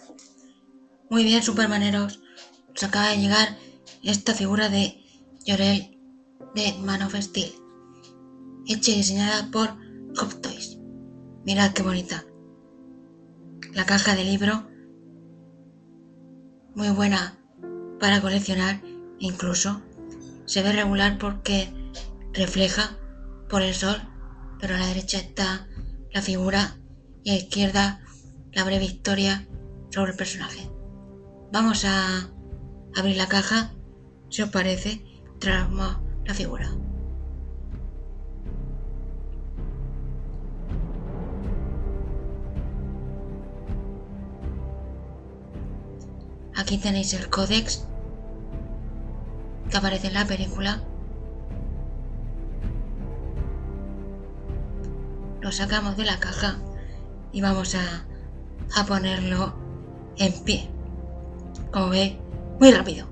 Muy bien, Supermaneros. Nos acaba de llegar esta figura de Jor-El de Man of Steel, hecha y diseñada por Hot Toys. Mirad qué bonita. La caja del libro, muy buena para coleccionar, incluso se ve regular porque refleja por el sol, pero a la derecha está la figura y a la izquierda la breve historia sobre el personaje. Vamos a abrir la caja, si os parece, traemos la figura. Aquí tenéis el códex que aparece en la película. Lo sacamos de la caja y vamos a ponerlo en pie. Como veis, muy rápido.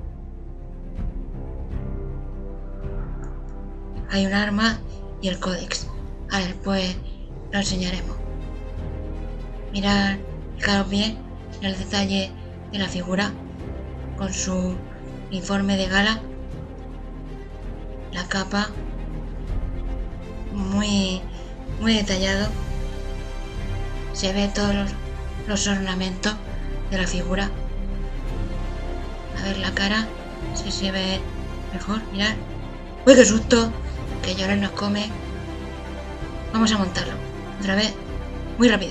Hay un arma y el códex. Ahora después lo enseñaremos. Mirad, fijaros bien en el detalle de la figura con su uniforme de gala, la capa muy detallado. Se ve todos los ornamentos de la figura. A ver la cara, si se ve mejor, mirad. ¡Uy, qué susto! Que Jor-El nos come. Vamos a montarlo otra vez, muy rápido.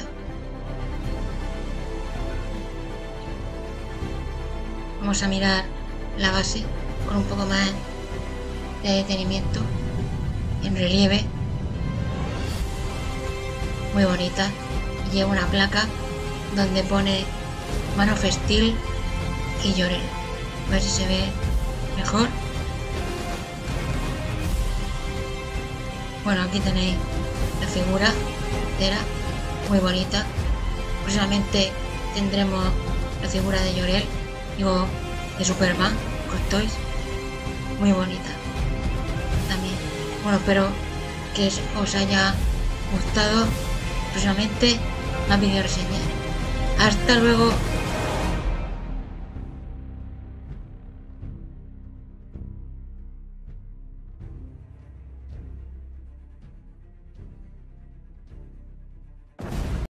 Vamos a mirar la base con un poco más de detenimiento, en relieve, muy bonita. Lleva una placa donde pone Man of Steel y Jor-El. A ver si se ve mejor. Bueno, aquí tenéis la figura entera, muy bonita. Próximamente tendremos la figura de Jor-El, digo, de Superman, Hot Toys, muy bonita también. Bueno, espero que os haya gustado. Próximamente más video reseñas. Hasta luego.